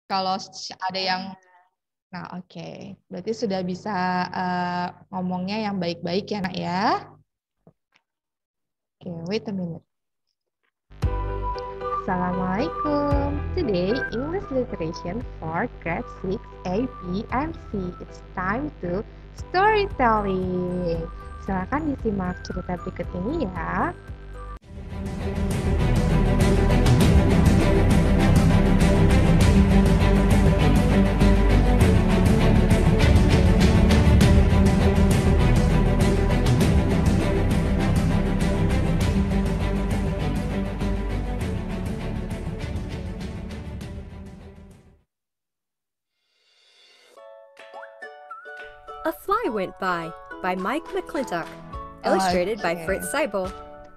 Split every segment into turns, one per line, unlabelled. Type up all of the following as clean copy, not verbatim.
Kalau ada yang, nah oke. Berarti sudah bisa ngomongnya yang baik-baik ya nak ya. Oke, wait a minute. Assalamualaikum. Today, English Literature for Grade 6 A, B, and C. It's time to storytelling. Silakan disimak cerita berikut ini ya.
A Fly Went by Mike McClintock, illustrated by Fritz Seibel.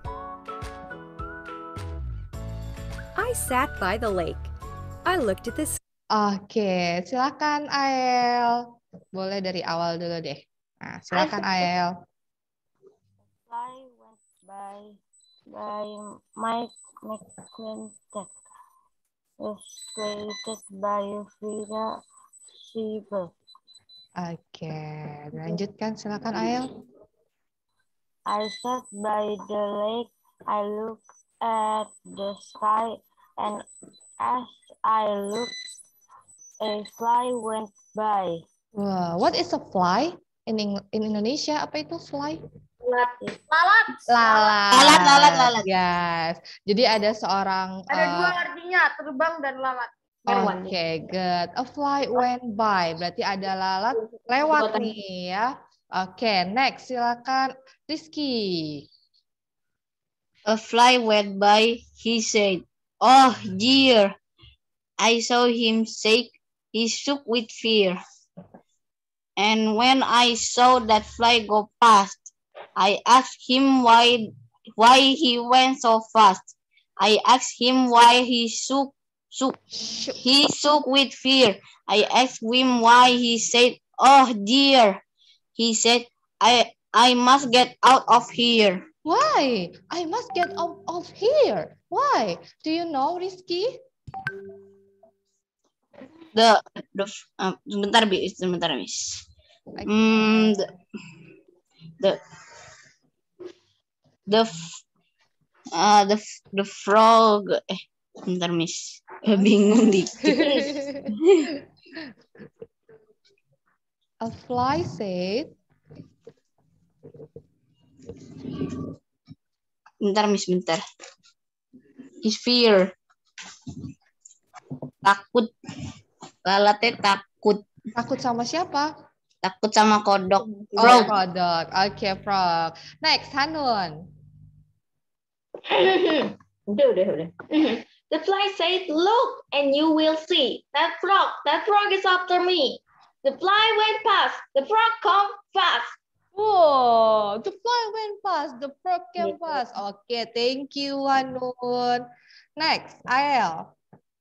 I sat by the lake. I looked at the sky.
Oke, silakan Ael. Boleh dari awal dulu deh. Nah, silakan Ael.
Fly went by Mike McClintock, illustrated by Frida Seibel.
Oke, lanjutkan silakan Ael.
I sat by the lake. I looked at the sky, and as I looked, a fly went by.
Wow, what is a fly? In Indonesia apa itu fly?
Lalat.
Lalat. Yes. Jadi ada seorang.
Ada dua artinya, terbang dan lalat.
Oke, good. A fly went by. Berarti ada lalat lewat nih ya. Oke, next silakan Rizky.
A fly went by, he said. Oh dear. I saw him shake. He shook with fear. And when I saw that fly go past, I asked him why he went so fast. I asked him why he shook. He shook with fear. I asked him why. He said, "Oh dear." He said, I must get out of here.
Why? I must get out of here. Why? Do you know, Rizky?
Sebentar, Miss. The frog. Bentar, Miss. Bingung dikit.
A fly said.
Bentar, Miss, bentar. His fear. Takut. Lalatnya takut.
Takut sama siapa?
Takut sama kodok.
Frog. Oh, kodok. Oke, frog. Next, Hanun.
Udah. The fly said, "Look, and you will see. That frog is after me." The fly went past. The frog come fast.
Oh, the fly went past. The frog came fast. Okay, thank you, Hanun. Next, Ael.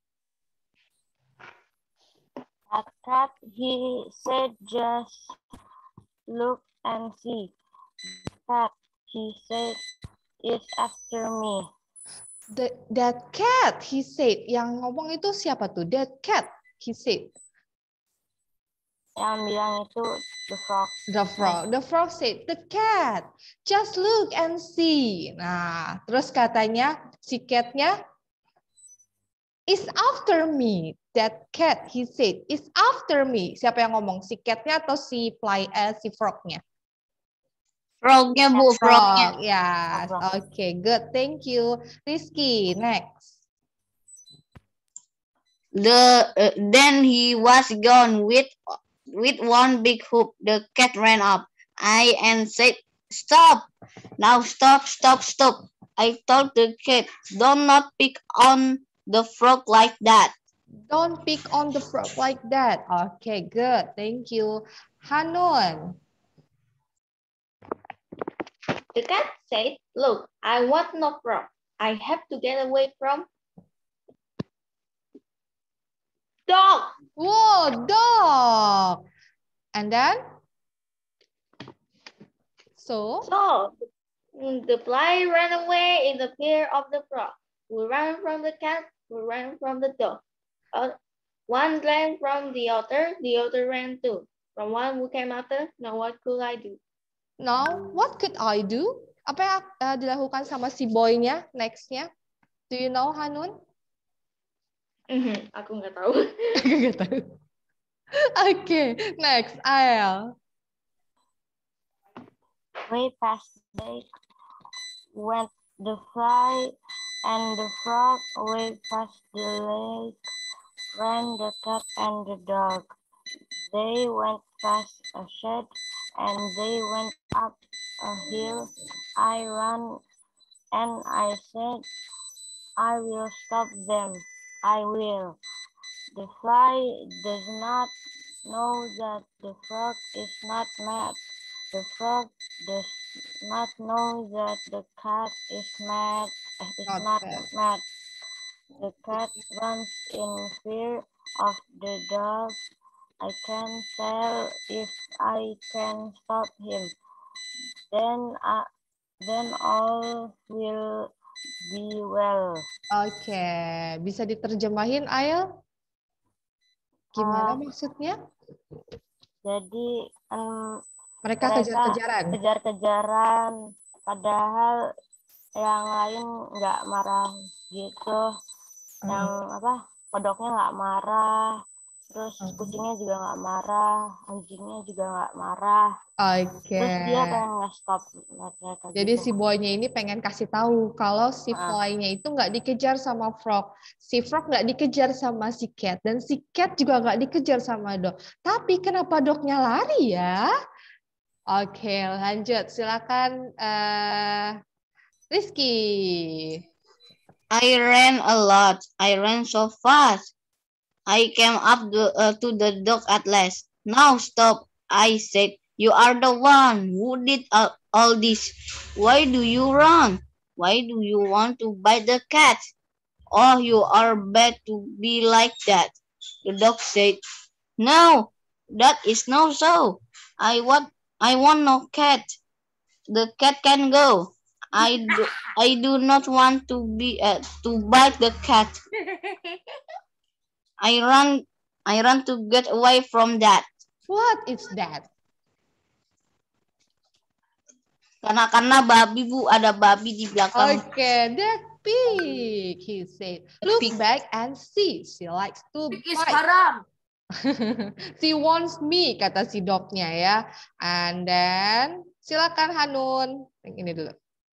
A cat, he said, just look and see. Cat, he said, is after me.
That cat, he said. Yang ngomong itu siapa tuh? That cat, he said.
Yang bilang itu the frog.
The frog said, the cat, just look and see. Nah, terus katanya si catnya is after me. That cat, he said, is after me. Siapa yang ngomong? Si catnya atau si frognya?
Frognya, Bu. Frognya.
Yes. Okay, good. Thank you. Rizky, next.
Then he was gone with one big hoop. The cat ran up and said, "Stop! Now stop. I told the cat, do not pick on the frog like that."
Don't pick on the frog like that. Okay, good. Thank you. Hanun.
The cat said, "Look, I want no frog. I have to get away from dog."
Whoa, dog. And then? So
the fly ran away in the fear of the frog. We ran from the cat, we ran from the dog.
One ran from the other ran too. From one who came after, now what could I do?
Now, what could I do? Apa yang dilakukan sama si boy-nya next-nya? Do you know, Hanun?
Aku nggak tahu.
Nggak tahu. Okay, next, Ael.
Way past the lake went the fly and the frog. Way past the lake ran the cat and the dog. They went past a shed and they went up a hill. I ran and I said, I will stop them. I will. The fly does not know that the frog is not mad. The frog does not know that the cat is mad. Not mad. The cat runs in fear of the dog. I can tell if I can stop him. Then all will be well.
Oke, bisa diterjemahin, Ael? Gimana maksudnya?
Jadi
Mereka kejar-kejaran.
Kejar-kejaran, padahal yang lain nggak marah gitu. Yang kodoknya nggak marah, terus kucingnya juga nggak marah, anjingnya juga nggak marah.
Oke.
Terus dia pengen nge-stop mereka.
Jadi
gitu.
si boy-nya ini pengen kasih tahu kalau si fly-nya itu nggak dikejar sama frog, si frog nggak dikejar sama si cat, dan si cat juga nggak dikejar sama dog. Tapi kenapa dognya lari ya? Oke, lanjut. Silakan Rizky.
I ran a lot. I ran so fast. I came up to the dog at last. Now stop, I said. You are the one who did all this. Why do you run? Why do you want to bite the cat? Oh, you are bad to be like that. The dog said, no, that is not so. I want no cat. The cat can go. I do not want to bite the cat. I run to get away from that.
What is that?
Karena babi, Bu, ada babi di belakang.
Okay, that pig, he said. Look back and see. She likes to
Pig is
bite.
haram.
She wants me, kata si dognya ya. And then, silakan Hanun. Yang ini dulu.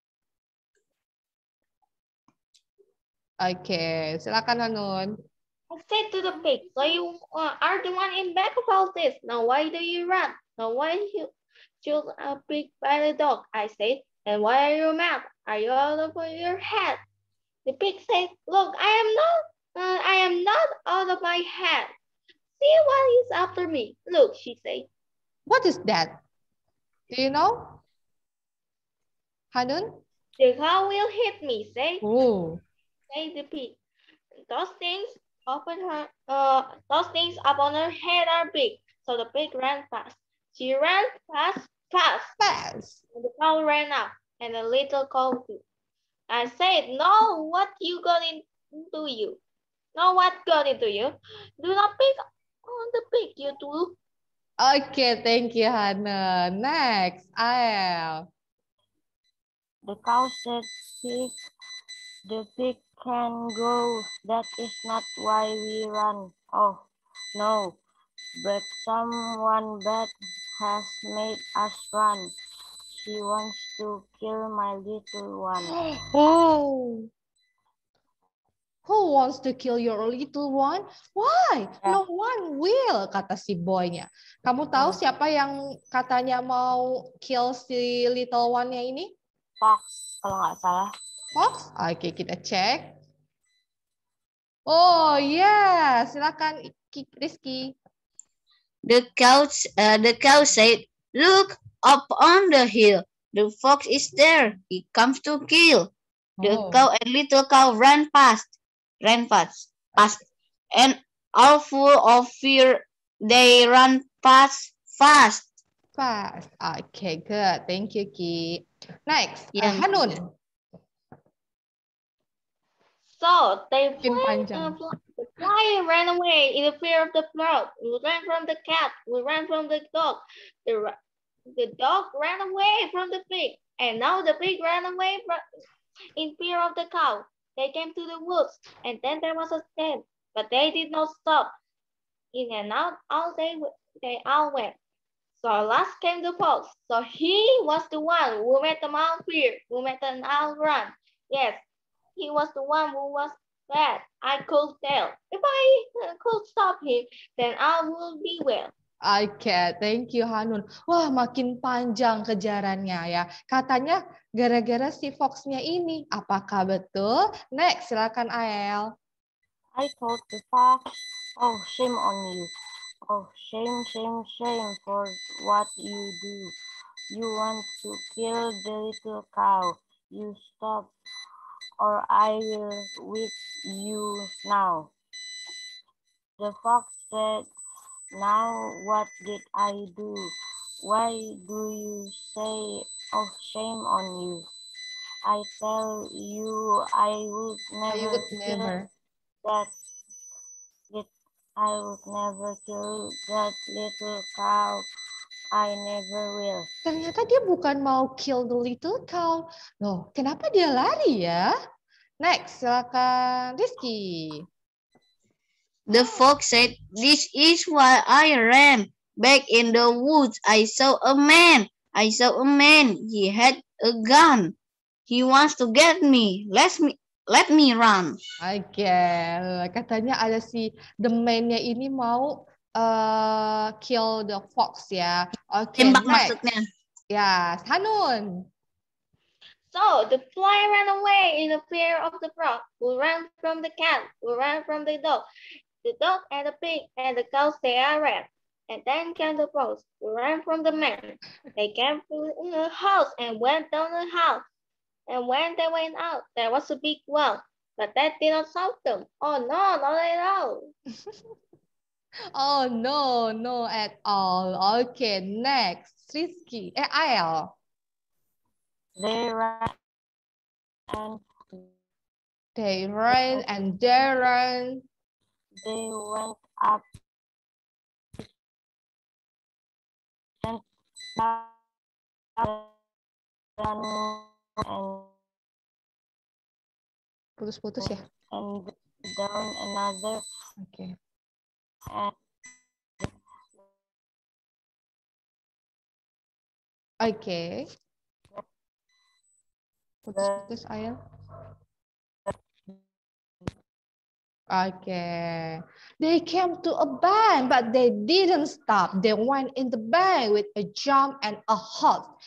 Okay, silakan Hanun.
I said to the pig, so you are the one in back of all this. Now why do you run? Now why you shoot a pig by the dog? I said, and why are you mad? Are you out of your head? The pig said, look, I am not out of my head. See what is after me. Look, she said.
What is that? Do you know? Hanun?
The cow will hit me, said the pig. Those things up on her head are big. So the pig ran fast. She ran fast. And the cow ran up, and the little cow too. I said, no, what got into you? Do not pick on the pig, you two.
Okay, thank you, Hannah. Next, Ael.
The cow said, the pig can go. That is not why we run. Oh, no, but someone bad has made us run. She wants to kill my little one.
Oh. Who wants to kill your little one? Why? No one will, kata si boy-nya. Kamu tahu siapa yang katanya mau kill si little one-nya ini?
Fox, kalau nggak salah.
Fox? Oke, kita cek. Oh, yeah. Silakan Rizky.
The cow said, look up on the hill. The fox is there. He comes to kill. The cow and little cow ran fast, and all full of fear, they ran fast.
Okay, good. Thank you, Ki. Next, Hanun.
So they The fly ran away in the fear of the frog. We ran from the cat. We ran from the dog. The dog ran away from the pig. And now the pig ran away in fear of the cow. They came to the woods, and then there was a stand, but they did not stop. In and out all they all went. So last came the fox. So he was the one who made them all fear, who made them all run. Yes, he was the one who was bad. I could tell. If I could stop him, then I would be well.
Oke, thank you Hanun. Wah, makin panjang kejarannya ya. Katanya gara-gara si Fox-nya ini. Apakah betul? Next, silakan Ael.
I told the fox, oh, shame on you. Oh, shame, shame, shame for what you do. You want to kill the little cow. You stop, or I will whip you now. The fox said, now what did I do? Why do you say, oh, shame on you? I tell you I would never kill that. I would never kill that little cow. I never will.
Ternyata dia bukan mau kill the little cow. Loh, kenapa dia lari ya? Next, silakan Rizky.
The fox said, this is why I ran. Back in the woods, I saw a man. He had a gun. He wants to get me. Let me run.
Oke, katanya ada si the man-nya ini mau kill the fox ya. Oke,
Tembak
next.
maksudnya.
Ya, Hanun.
So the fly ran away in the fear of the frog. We ran from the cat. We ran from the dog. The dog and the pig and the cow they are ran. And then came the fox. We ran from the man. They came to the house and went down the house. And when they went out, there was a big well. But that did not stop them. Oh no, not at all.
Oh no, no at all. Okay, next. Rizky. Ael.
They ran and
They ran and they ran.
they went up and down and
Putus-putus ya?
and down another.
Oke.
And
Oke. Putus-putus Ael. Okay. They came to a bank, but they didn't stop. They went in the bank with a jump and a hop.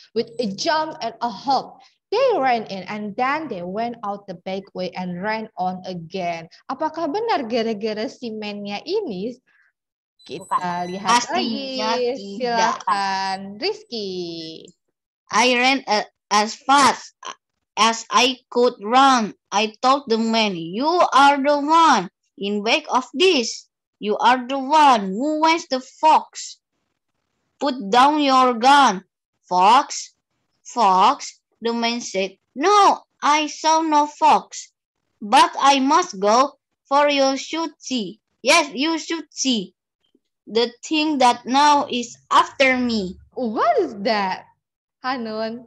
They ran in and then they went out the back way and ran on again. Apakah benar gara-gara si man-nya ini? Kita lihat
Pastinya
lagi.
tidak.
Silakan Rizky.
I ran as fast as I could run. I told the man, you are the one in back of this. You are the one who wants the fox. Put down your gun, fox. Fox, the man said. No, I saw no fox. But I must go, for you should see. Yes, you should see. The thing that now is after me.
What is that, Hanun?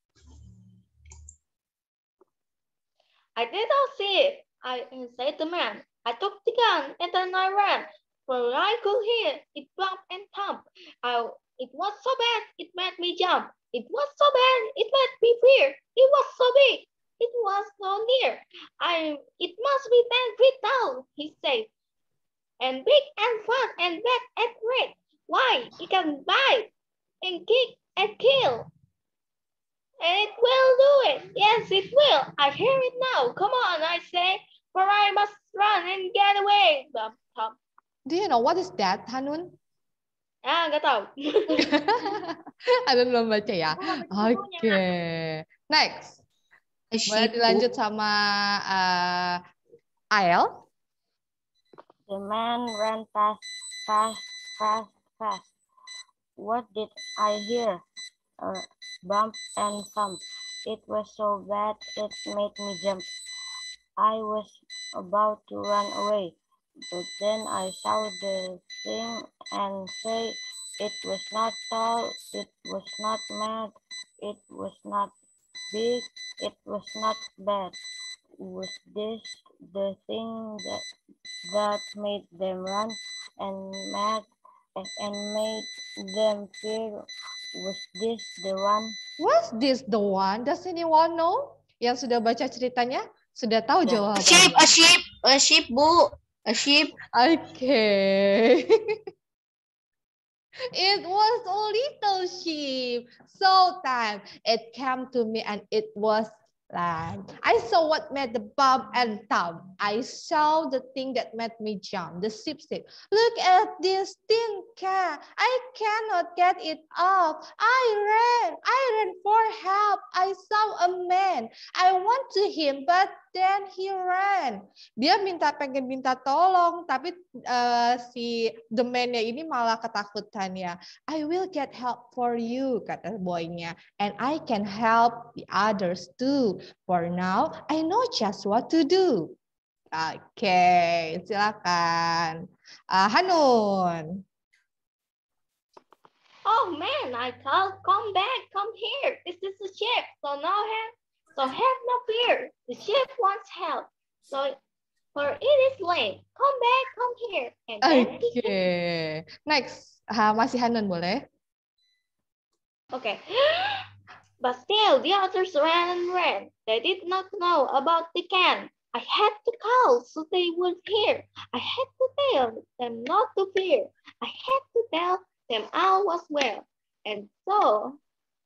I did not see it, said the man. I took the gun and then I ran, for I could hear it bump and thump. It was so bad, it made me jump. It was so bad, it made me fear. It was so big, it was so near. It must be 10 feet tall, he said. And big and fat and black and red. Why, it can bite and kick and kill. And it will do it. Yes, it will. I hear it now. Come on, I say, for I must run and get away. Thump, thump.
Do you know what is that, Hanun?
Nggak tahu.
Hanun belum baca ya? Oke. Next. Boleh dilanjut sama Ael.
the man ran fast, fast, fast, fast. What did I hear? Bump and thump. It was so bad it made me jump. I was about to run away, But then I saw the thing and say, it was not tall, it was not mad, it was not big, it was not bad. Was this the thing that made them run and mad and made them fear? Was this the one?
Was this the one? Does anyone know? Yang sudah baca ceritanya sudah tahu jawabannya.
A sheep, Bu. A sheep.
Okay. It was a little sheep. So time it came to me and it was land. I saw what made the bump and thump. I saw the thing that made me jump. The sheep said, look at this tin can. I cannot get it off. I ran for help. I saw a man. I went to him, but then he ran. Dia pengen minta tolong, tapi si the man-nya ini malah ketakutan ya. I will get help for you, kata boy-nya. And I can help the others too. For now, I know just what to do. Oke, silakan. Hanun.
Oh man, I called, come back, come here. This is the sheep. So have no fear. The sheep wants help. So for it is lame. Come back, come here. And
Oke. Next, masih Hanun boleh?
Okay. But still, the others ran and ran. They did not know about the can. I had to call so they would hear. I had to tell them not to fear. I had to tell them all was well. And so,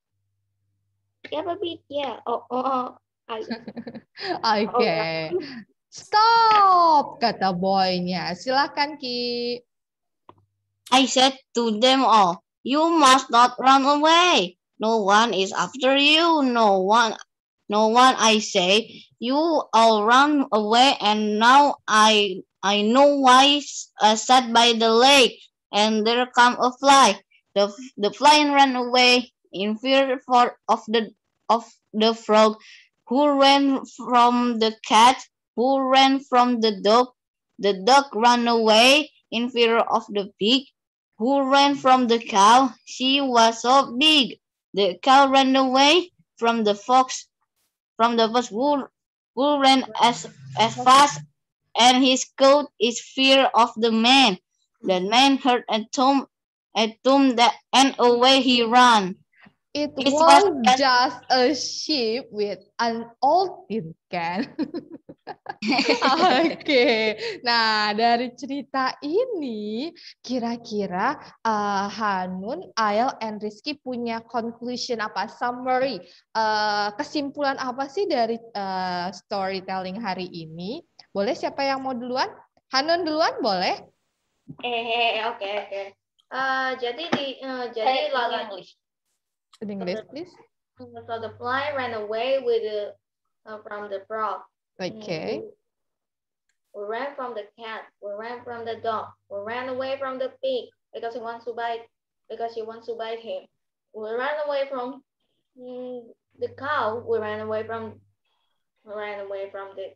Oke. Stop, kata boy-nya. Silakan, Ki.
I said to them all, you must not run away. No one is after you. No one, I say. You all run away, and now I know why sat by the lake, and there come a fly. The fly ran away in fear of the frog, who ran from the cat, who ran from the dog. The dog ran away in fear of the pig, who ran from the cow. She was so big. The cow ran away from the fox, who ran as fast, and his coat is fear of the man. The man heard a tomb that, and away he ran.
It was just a sheep with an old tin can. Oke, nah dari cerita ini kira-kira Hanun, Ael, and Rizky punya conclusion apa, summary, kesimpulan apa sih dari storytelling hari ini? Boleh siapa yang mau duluan? Hanun duluan boleh?
Oke. Jadi lalu English.
In English, please.
So the fly ran away from the frog.
Okay.
We ran from the cat. We ran from the dog. We ran away from the pig because he wants to bite him. We ran away from the cow. We ran away from the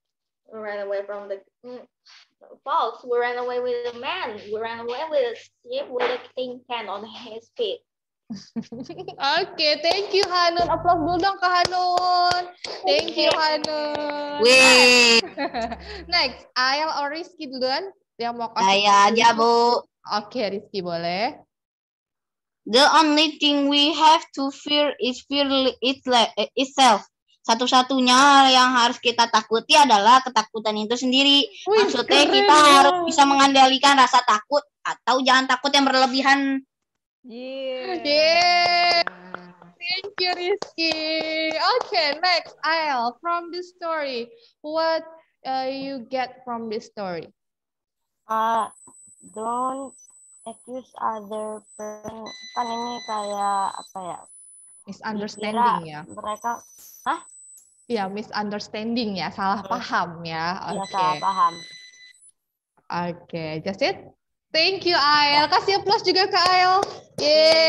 fox. We ran away with the man. We ran away with a sheep with a tin can on his feet.
Oke, thank you Hanun. Applause dulu dong ke Hanun. Thank you Hanun.
Wih.
Next, Ael or Rizky duluan yang mau kasih.
Saya aja, Bu.
Oke, Rizky boleh.
The only thing we have to fear is fear itself. Satu-satunya yang harus kita takuti adalah ketakutan itu sendiri. Maksudnya kita harus bisa mengendalikan rasa takut atau jangan takut yang berlebihan.
Yeah. Thank you, Rizky. Okay, next, Ael, from this story, what you get from this story?
Don't accuse other person. Kan ini kayak apa ya?
Misunderstanding ya.
Mereka,
Ya, misunderstanding ya, salah paham ya.
Iya, salah paham.
Oke, just it. Thank you, Ael. Kasih applause juga ke Ael.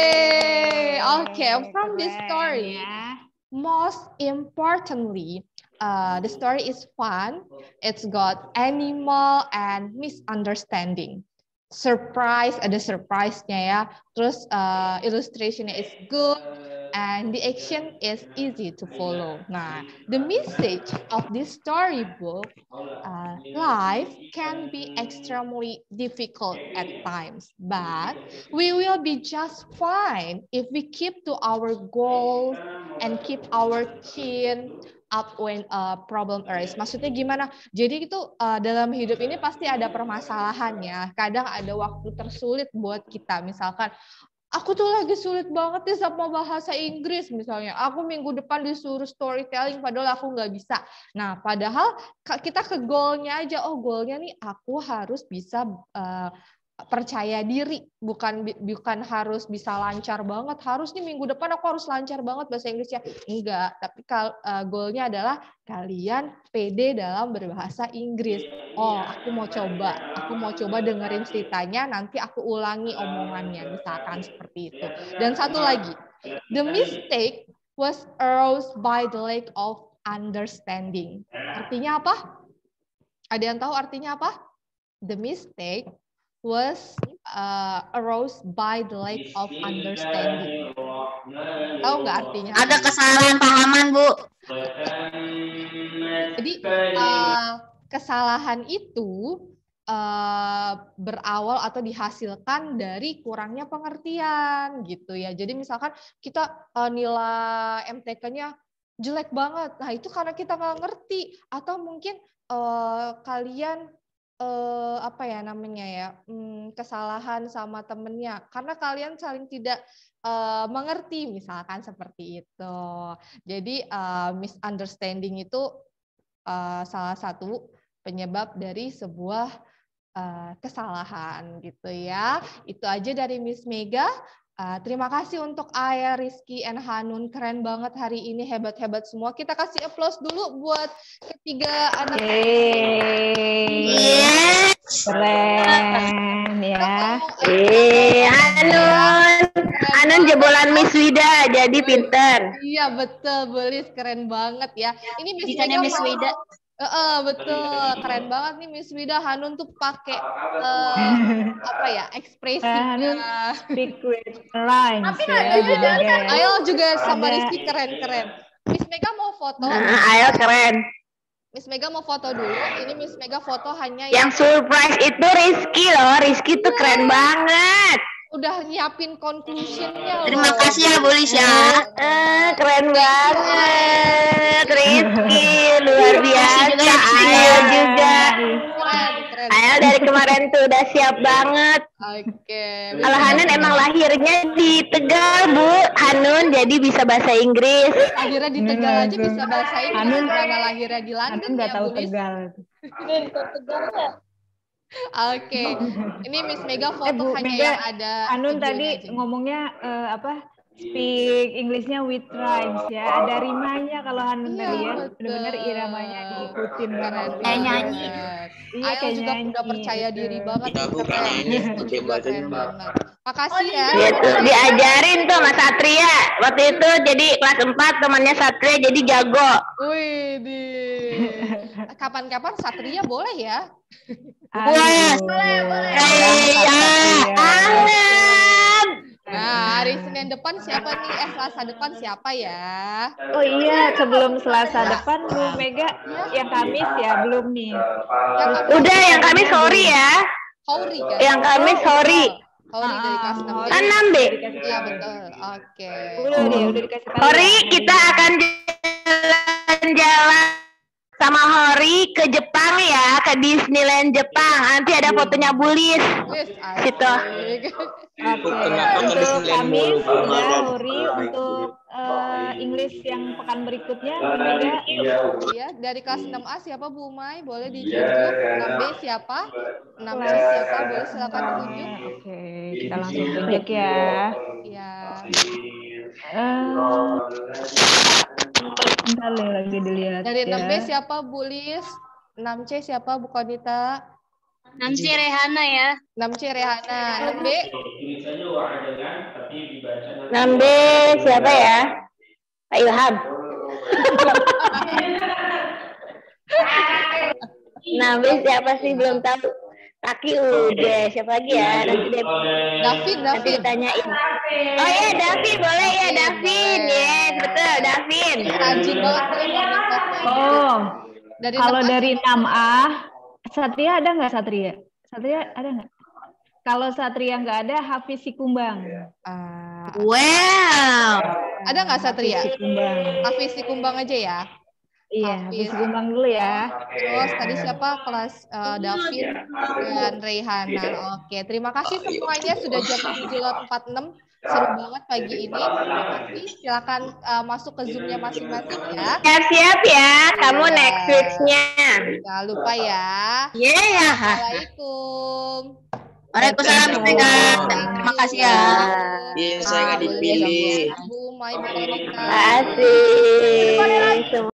Yay! Okay, from this story, most importantly, The story is fun. It's got animal and misunderstanding. Surprise, ada surprise-nya ya. Terus illustration-nya is good. And the action is easy to follow. Nah, the message of this storybook, life can be extremely difficult at times, but we will be just fine if we keep to our goals and keep our chin up when a problem arises. Maksudnya gimana? Jadi itu dalam hidup ini pasti ada permasalahannya. Kadang ada waktu tersulit buat kita. Misalkan, aku tuh lagi sulit banget nih sama bahasa Inggris misalnya. Aku minggu depan disuruh storytelling padahal aku nggak bisa. Nah, padahal kita ke goalnya aja. Oh, goalnya nih aku harus bisa percaya diri. Bukan harus bisa lancar banget. Harus nih minggu depan aku harus lancar banget bahasa Inggrisnya. Enggak, tapi goalnya adalah kalian pede dalam berbahasa Inggris. Oh, aku mau coba dengerin ceritanya, nanti aku ulangi omongannya, misalkan seperti itu. Dan satu lagi, the mistake was aroused by the lack of understanding. Artinya apa? Ada yang tahu artinya apa? The mistake was aroused by the lack of understanding. Tahu nggak artinya?
Ada kesalahan pahaman, Bu.
Jadi kesalahan itu berawal atau dihasilkan dari kurangnya pengertian gitu ya. Jadi misalkan kita nilai MTK-nya jelek banget. Nah, itu karena kita nggak ngerti atau mungkin kalian apa ya namanya ya, kesalahan sama temennya karena kalian saling tidak mengerti, misalkan seperti itu. Jadi misunderstanding itu salah satu penyebab dari sebuah kesalahan gitu ya. Itu aja dari Miss Mega. Terima kasih untuk Aya, Rizky, and Hanun. Keren banget hari ini, hebat-hebat semua. Kita kasih applause dulu buat ketiga anak.
Keren ya.
Hanun jebolan Miss Wida, jadi pinter.
Iya betul, Belis, keren banget ya. Ini Miss
Ditanya
Mega
Miss Wida.
Betul, keren banget nih Miss Wida. Hanun tuh pakai apa ya, ekspresinya.
Speak with rhymes ya.
Ayo juga sama Rizky keren-keren. Miss Mega mau foto.
Ayo keren.
Miss Mega mau foto dulu. Ini Miss Mega foto hanya
Yang surprise itu Rizky loh. Rizky tuh keren banget.
udah nyiapin conclusion-nya.
Terima kasih ya, Bu Lis ya.
Keren banget, Rizky, luar biasa. Ayo juga.
Keren.
Ayo dari kemarin tuh udah siap banget.
Oke.
Kalau Hanun emang lahirnya di Tegal, Bu. Hanun jadi bisa bahasa Inggris.
Akhirnya di Tegal aja bisa bahasa Inggris.
Hanun
karena lahirnya di London
Hanun nggak
ya,
tahu
Bu Lis.
Tegal.
Oke. Ini Miss Mega foto
Bu
hanya
Mega,
yang ada.
Hanun
videonya
tadi
aja.
ngomongnya apa? Speak Englishnya with rhymes ya. Ada rimanya kalau Hanun tadi ya.
betul.
Benar-benar iramanya diikutin
Keren
banget.
Kayak nyanyi.
Iya,
Ayo
kayak
juga
nyanyi,
udah percaya
betul.
diri banget.
Kita bukan
Keren.
nyanyi,
Itu
pakai
juga
bahasa
keren
Jepang.
banget. Makasih ya.
Iya tuh, diajarin tuh sama Satria. Waktu itu jadi kelas 4 temannya Satria jadi jago.
Wih, di. Kapan-kapan Satria boleh ya?
Boleh.
Nah, hari Senin depan siapa nih? Selasa depan siapa ya?
Oh iya, sebelum Selasa depan Bu Mega yang Kamis ya belum nih.
Udah yang kami sorry ya.
Hauri kan?
Yang kami sorry.
Hauri dari kelas 6.
Kan 6B.
Iya, betul. Oke.
Udah dikasih tahu.
Hori
ya.
kita akan jalan-jalan sama Hori ke Jepang ya, ke Disneyland Jepang. Nanti ada fotonya Bulis.
Wis,
Situ.
asik.
Oke,
Kenapa
untuk
Disneyland
Kamis
mulu, Pak?
udah Hori, untuk English yang pekan berikutnya Bu Mega.
Iya, dari kelas 6A siapa Bu Mai? Boleh ditunjuk. 6B siapa? 6C siapa? Boleh silakan ditunjuk.
Oke, kita langsung tunjuk ya.
Iya.
Bentar lagi dilihat.
Dari
ya.
6B siapa Bu Lis? 6C siapa Bu Konita?
Nanti Rehana ya.
6C Rehana. 6B
6B siapa ya? Pak Ilham. Nabil siapa sih belum tahu. Taki udah, siapa lagi ya? Nanti deh. Nanti
David.
ditanyain. Oh ya, David boleh ya, David. Yes, betul, David.
Rajin banget nih morning class-nya.
Oh,
Dari
kalau
6A
dari
siapa?
6A, Satria ada nggak Satria? Satria ada nggak? Kalau Satria nggak ada, Hafiz Sikumbang.
Wow.
Ada nggak Satria?
Hafiz Sikumbang.
Hafiz Sikumbang aja ya.
Iya, Hafiz
Hafiz.
Sikumbang dulu ya.
Terus tadi siapa? Kelas David dan Reihana. Oke, terima kasih semuanya. Sudah jam 7:46. Seru banget pagi ini. Terima kasih. Silakan masuk ke Zoom-nya masing-masing ya.
Siap-siap ya, kamu
Iya.
next week-nya.
Jangan lupa ya.
Yeah.
Assalamualaikum.
Waalaikumsalam. Terima kasih ya.
Iya, saya nggak dipilih.
Assalamualaikum warahmatullahi wabarakatuh.
Terima kasih.